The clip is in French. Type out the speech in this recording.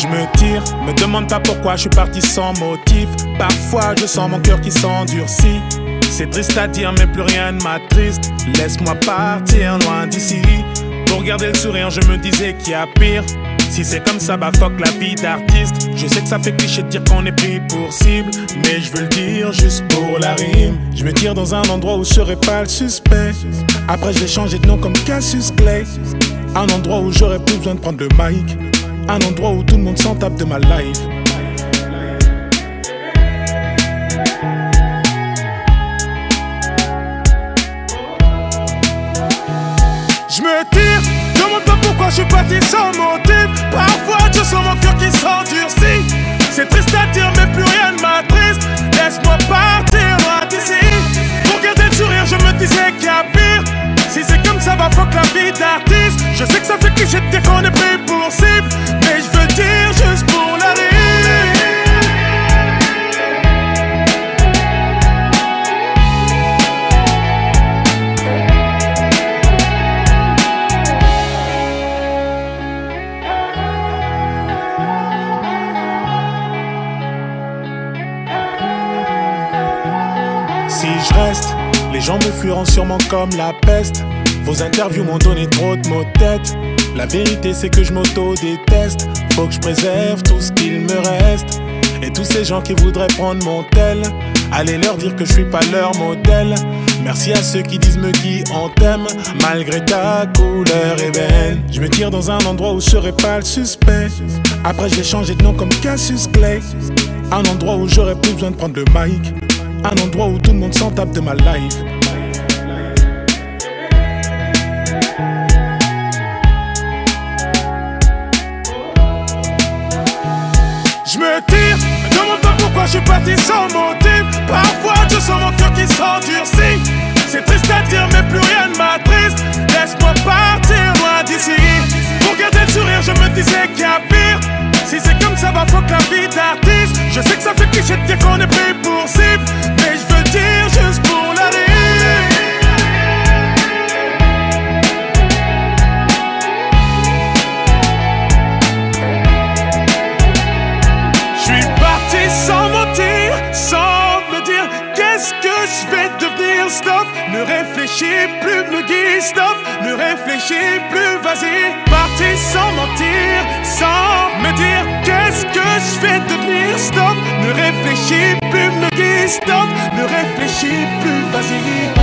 me tire, me demande pas pourquoi je suis parti sans motif. Parfois je sens mon cœur qui s'endurcit. C'est triste à dire mais plus rien ne m'attriste. Laisse-moi partir loin d'ici. Pour garder le sourire je me disais qu'il y a pire. Si c'est comme ça, bah fuck la vie d'artiste. Je sais que ça fait cliché de dire qu'on est pris pour cible, mais je veux le dire juste pour la rime. Je me tire dans un endroit où je serai pas le suspect. Après j'ai changé de nom comme Cassius Clay. Un endroit où j'aurais plus besoin de prendre le mic. Un endroit où tout le monde s'en tape de ma life. Je me tire, demande pas pourquoi je suis parti sans motif. Parfois je sens mon cœur qui s'endurcit. C'est triste à dire mais plus rien ne m'attriste. Laisse-moi partir loin d'ici. Pour garder le sourire je me disais qu'il y a pire. Si c'est comme ça, va fuck la vie d'artiste. Je sais que ça fait cliché de dire qu'on est pris pour cible, mais je veux le dire juste pour la rime. Si je reste, les gens me fuiront sûrement comme la peste. Vos interviews m'ont donné trop de maux de tête. La vérité c'est que je m'auto-déteste. Faut que je préserve tout ce qu'il me reste. Et tous ces gens qui voudraient prendre mon tel, allez leur dire que je suis pas leur modèle. Merci à ceux qui disent me qui on t'aime, malgré ta couleur ébène. Je me tire dans un endroit où je serai pas le suspect. Après j'ai changé de nom comme Cassius Clay. Un endroit où j'aurais plus besoin de prendre le mic. Un endroit où tout le monde s'en tape de ma life. Je me tire, me demande pas pourquoi je suis parti sans motif. Parfois je sens mon cœur qui s'endurcit. C'est triste à dire mais plus rien ne m'attriste. Laisse-moi partir loin d'ici. Pour garder le sourire je me disais qu'il y a pire. Si c'est comme ça, va fuck la vie d'artiste. Je sais que ça fait cliché de dire qu'on est pris pour cible, mais je veux le dire juste pour la rime. Je suis parti sans mentir, sans me dire qu'est-ce que je vais devenir. Stop, ne réfléchis plus, me guide. Stop, ne réfléchis plus, vas-y. Parti sans mentir, sans me dire qu'est-ce que je vais devenir. Stop, ne réfléchis plus, me guide. Stop, ne réfléchis plus, vas-y.